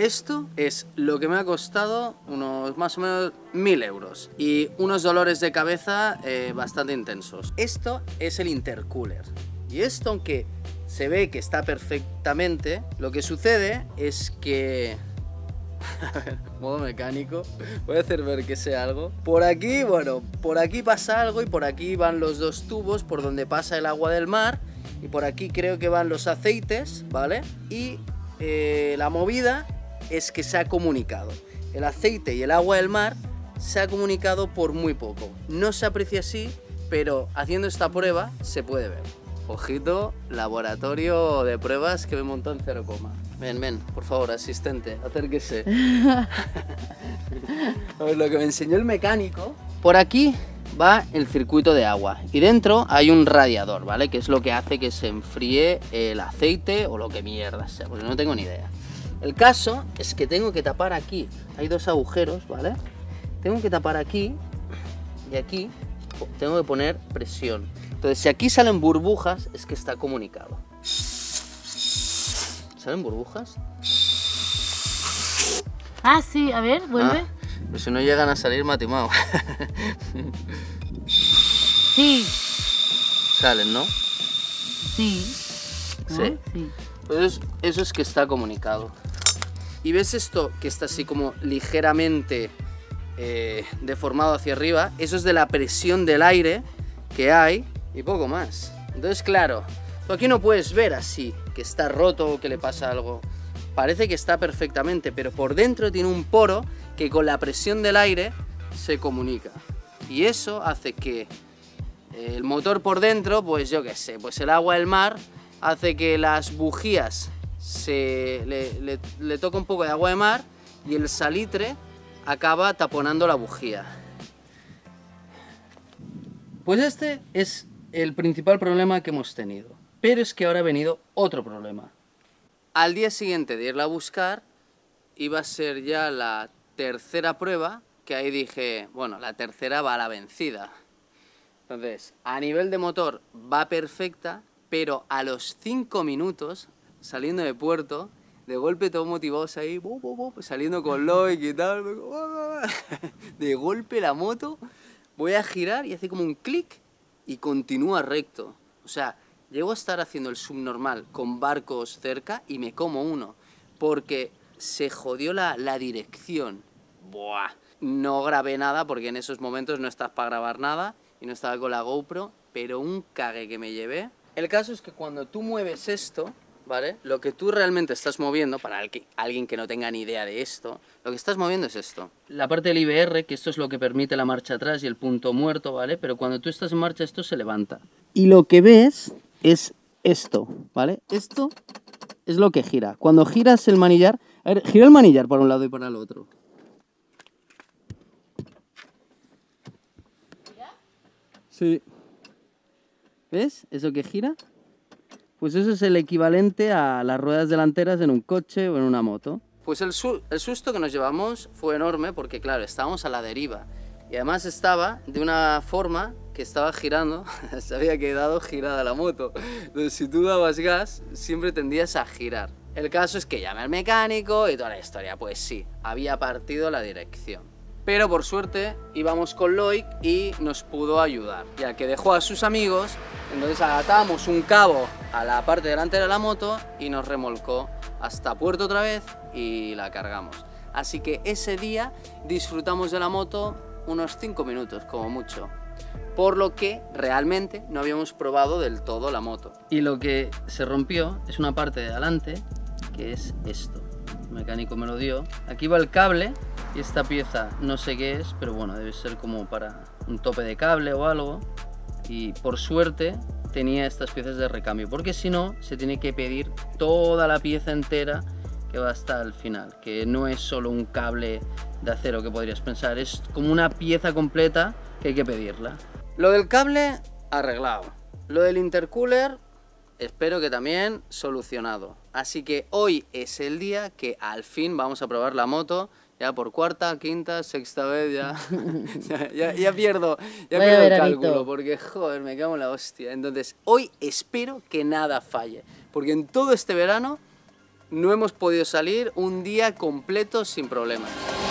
Esto es lo que me ha costado unos más o menos 1000 euros y unos dolores de cabeza bastante intensos. Esto es el intercooler y esto, aunque se ve que está perfectamente, lo que sucede es que... A ver, modo mecánico, voy a hacer ver que sé algo. Por aquí, bueno, por aquí pasa algo y por aquí van los dos tubos por donde pasa el agua del mar y por aquí creo que van los aceites, ¿vale? Y la movida es que se ha comunicado. El aceite y el agua del mar se ha comunicado por muy poco. No se aprecia así, pero haciendo esta prueba se puede ver. Ojito, laboratorio de pruebas que me montó en 0, ven, por favor, asistente, acérquese. A ver, lo que me enseñó el mecánico. Por aquí va el circuito de agua y dentro hay un radiador, ¿vale? Que es lo que hace que se enfríe el aceite o lo que mierda sea, porque no tengo ni idea. El caso es que tengo que tapar aquí, hay dos agujeros, ¿vale? Tengo que tapar aquí y aquí tengo que poner presión. Entonces, si aquí salen burbujas, es que está comunicado. ¿Salen burbujas? Ah, sí, a ver, vuelve. Ah, pues si no llegan a salir, me ha timado. Sí. Salen, ¿no? Sí. ¿No? Sí. Sí. Pues eso es que está comunicado. ¿Y ves esto que está así como ligeramente deformado hacia arriba? Eso es de la presión del aire que hay y poco más. Entonces, claro, tú aquí no puedes ver así, que está roto o que le pasa algo. Parece que está perfectamente, pero por dentro tiene un poro que con la presión del aire se comunica. Y eso hace que el motor por dentro, pues yo qué sé, pues el agua del mar hace que las bujías le toque un poco de agua de mar y el salitre acaba taponando la bujía. Pues este es el principal problema que hemos tenido. Pero es que ahora ha venido otro problema. Al día siguiente de irla a buscar, iba a ser ya la tercera prueba, que ahí dije, bueno, la tercera va a la vencida. Entonces, a nivel de motor va perfecta, pero a los 5 minutos, saliendo de puerto, de golpe todos motivados ahí, saliendo con Loic y tal, de golpe la moto, voy a girar y hace como un clic y continúa recto. O sea, llego a estar haciendo el subnormal con barcos cerca y me como uno, porque se jodió la dirección. Buah. No grabé nada porque en esos momentos no estás para grabar nada y no estaba con la GoPro, pero un cague que me llevé. El caso es que cuando tú mueves esto, ¿vale? Lo que tú realmente estás moviendo, para alguien que no tenga ni idea de esto, lo que estás moviendo es esto. La parte del IBR, que esto es lo que permite la marcha atrás y el punto muerto, ¿vale? Pero cuando tú estás en marcha esto se levanta. Y lo que ves es esto, ¿vale? Esto es lo que gira. Cuando giras el manillar... A ver, gira el manillar para un lado y para el otro. Sí. ¿Ves? Eso que gira. Pues eso es el equivalente a las ruedas delanteras en un coche o en una moto. Pues el susto que nos llevamos fue enorme porque, claro, estábamos a la deriva. Y además estaba de una forma que estaba girando, se había quedado girada la moto. Entonces, si tú dabas gas, siempre tendías a girar. El caso es que llamé al mecánico y toda la historia. Pues sí, había partido la dirección. Pero por suerte íbamos con Loic y nos pudo ayudar, ya que dejó a sus amigos, entonces atamos un cabo a la parte delantera de la moto y nos remolcó hasta puerto otra vez y la cargamos. Así que ese día disfrutamos de la moto unos 5 minutos como mucho, por lo que realmente no habíamos probado del todo la moto. Y lo que se rompió es una parte de adelante, que es esto. El mecánico me lo dio. Aquí va el cable. Y esta pieza no sé qué es, pero bueno, debe ser como para un tope de cable o algo. Y por suerte tenía estas piezas de recambio, porque si no, se tiene que pedir toda la pieza entera que va hasta el final, que no es solo un cable de acero que podrías pensar, es como una pieza completa que hay que pedirla. Lo del cable, arreglado. Lo del intercooler, espero que también solucionado. Así que hoy es el día que al fin vamos a probar la moto. Ya por cuarta, quinta, sexta vez ya ya pierdo el cálculo, porque joder, me cago en la hostia. Entonces, hoy espero que nada falle, porque en todo este verano no hemos podido salir un día completo sin problemas.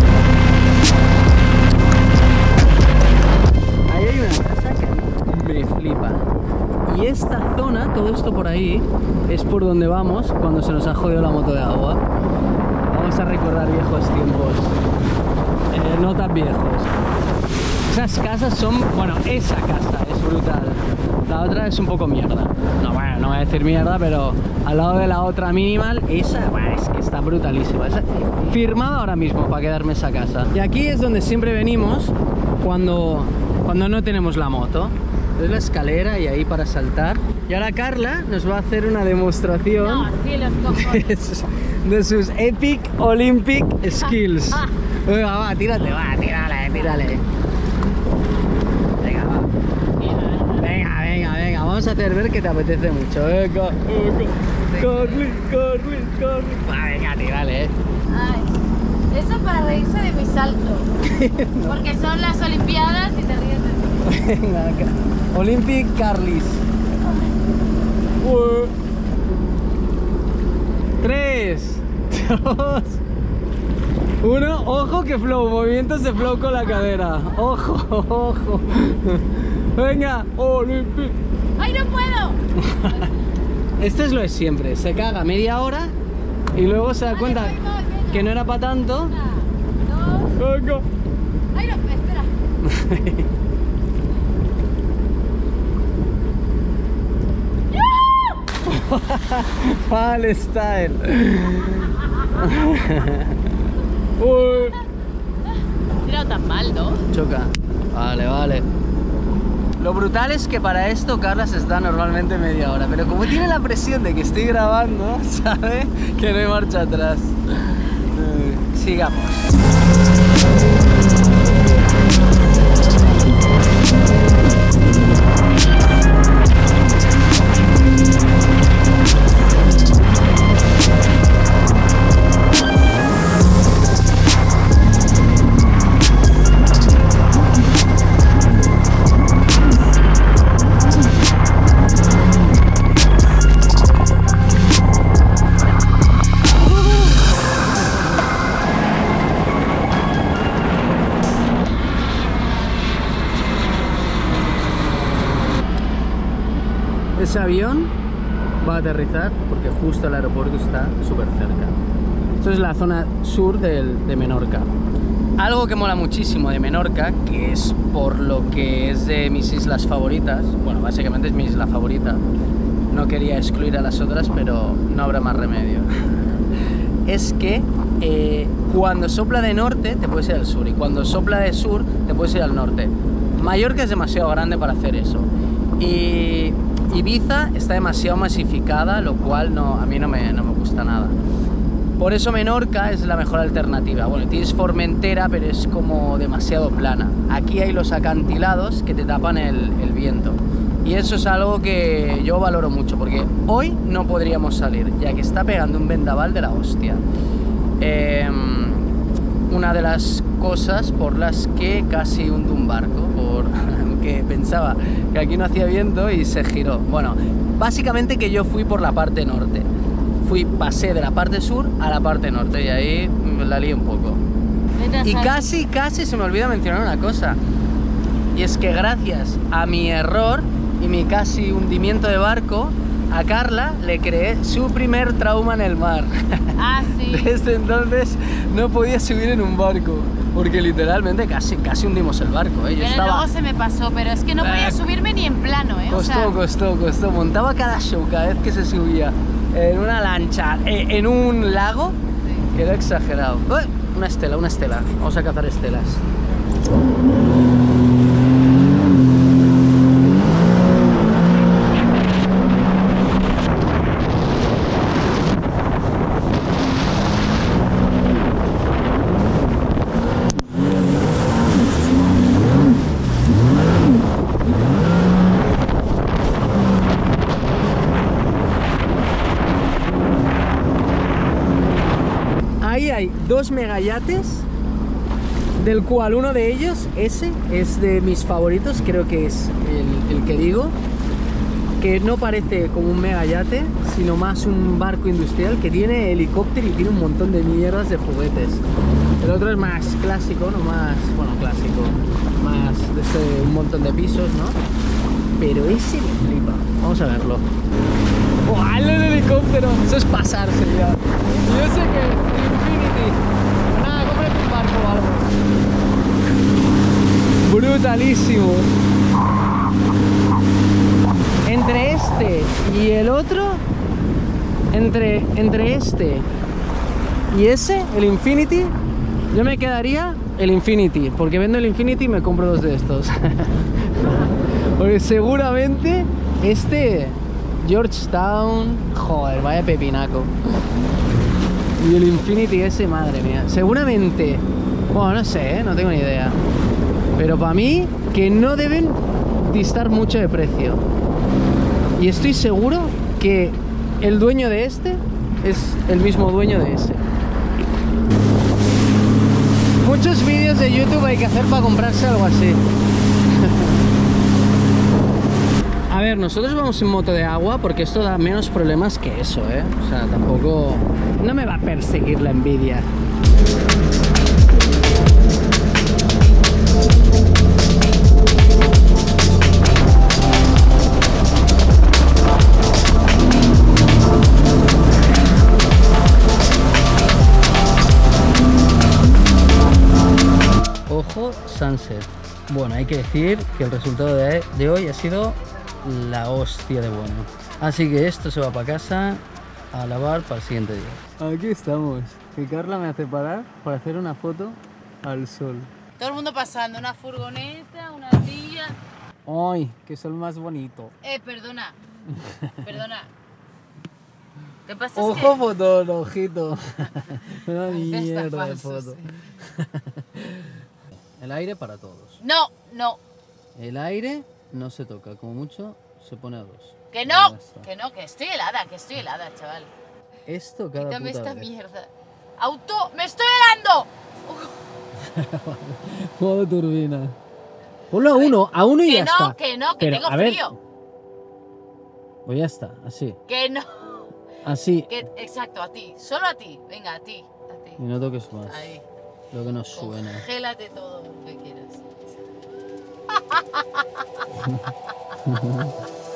Ahí hay una casa que me flipa. Y esta zona, todo esto por ahí, es por donde vamos cuando se nos ha jodido la moto de agua. Vamos a recordar viejos tiempos. No tan viejos. Esas casas son... Bueno, esa casa es brutal. La otra es un poco mierda. No, bueno, no voy a decir mierda, pero al lado de la otra minimal, esa, bueno, es que está brutalísima. Esa, firmada ahora mismo para quedarme esa casa. Y aquí es donde siempre venimos cuando no tenemos la moto. Es la escalera y ahí para saltar. Y ahora Carla nos va a hacer una demostración de sus Epic Olympic Skills. Venga, va, tírate, va, tírale. Venga, va. Venga, vamos a hacer ver que te apetece mucho. Venga, Carly. Va, venga, tírale. Ay, eso para reírse de mi salto. No. Porque son las Olimpiadas y te ríes de mí. Venga, acá. Olympic Carlis. 3, 2, 1. Ojo que flow, movimientos de flow con la cadera. Ojo. Venga, Olympic. ¡Ay, no puedo! Esto es lo de siempre. Se caga media hora y luego se da cuenta que no era para tanto. 1, 2. Venga. ¡Ay, no! Espera. Vale, style. Tirado tan mal, ¿no? Choca. Vale. Lo brutal es que para esto Carla se está normalmente media hora, pero como tiene la presión de que estoy grabando, sabe que no hay marcha atrás. Sigamos. Ese avión va a aterrizar porque justo el aeropuerto está súper cerca. Esto es la zona sur de Menorca. Algo que mola muchísimo de Menorca, que es por lo que es de mis islas favoritas, bueno, básicamente es mi isla favorita, no quería excluir a las otras, pero no habrá más remedio, es que cuando sopla de norte te puedes ir al sur y cuando sopla de sur te puedes ir al norte. Mallorca es demasiado grande para hacer eso y Ibiza está demasiado masificada, lo cual a mí no me gusta nada. Por eso Menorca es la mejor alternativa. Bueno, tienes Formentera, pero es como demasiado plana. Aquí hay los acantilados que te tapan el viento. Y eso es algo que yo valoro mucho, porque hoy no podríamos salir, ya que está pegando un vendaval de la hostia. Una de las cosas por las que casi hundo un barco, que pensaba que aquí no hacía viento y se giró. Bueno, básicamente que yo fui por la parte norte. Pasé de la parte sur a la parte norte y ahí la lié un poco. Y casi se me olvida mencionar una cosa. Y es que gracias a mi error y mi casi hundimiento de barco, a Carla le creé su primer trauma en el mar. Ah, sí. Desde entonces no podía subir en un barco. Porque literalmente casi hundimos el barco, ¿eh? Pero luego se me pasó, pero es que no podía subirme ni en plano, ¿eh? Costó. Montaba cada show cada vez que se subía en una lancha, en un lago, sí. Era exagerado. Una estela. Vamos a cazar estelas. Hay 2 megayates, del cual uno de ellos, ese, es de mis favoritos, creo que es el que digo. que no parece como un mega yate, sino más un barco industrial que tiene helicóptero y tiene un montón de mierdas de juguetes. El otro es más clásico, no más, bueno, clásico, más de un montón de pisos, ¿no? Pero ese me flipa. Vamos a verlo. ¡Buah, el helicóptero! Eso es pasarse ya. Yo sé que el Infinity. Nada, cómprate un barco o algo. Brutalísimo. Entre este y el otro, entre este y ese, el Infinity, yo me quedaría el Infinity, porque vendo el Infinity y me compro dos de estos. Porque seguramente este Georgetown, joder, vaya pepinaco. Y el Infinity ese, madre mía. Seguramente, bueno, no sé, no tengo ni idea. Pero para mí, que no deben distar mucho de precio. Y estoy seguro que el dueño de este es el mismo dueño de ese. Muchos vídeos de YouTube hay que hacer para comprarse algo así. A ver, nosotros vamos en moto de agua porque esto da menos problemas que eso, ¿eh? O sea, tampoco... No me va a perseguir la envidia. Ojo, sunset. Bueno, hay que decir que el resultado de hoy ha sido la hostia de bueno. Así que esto se va para casa a lavar para el siguiente día. Aquí estamos. Que Carla me hace parar para hacer una foto al sol. Todo el mundo pasando, una furgoneta, una tía. ¡Ay! ¡Qué sol más bonito! Perdona. Perdona. ¿Qué pasa? ¡Ojo, fotón, ojito! Una Está mierda de falso, foto. sí. El aire para todos. No, no. El aire no se toca, como mucho se pone a 2. Que no, que estoy helada, chaval. Esto cada Quítame puta esta vez. mierda. ¡Auto! ¡Me estoy helando! Modo turbina. Ponlo a uno y ya está. Que no, que Pero, tengo a ver, frío. pues ya está, así. Que no. Así. Exacto, a ti. Solo a ti. Venga, a ti. Y no toques más. Ahí. Lo que nos suena. Congélate todo lo que quieras.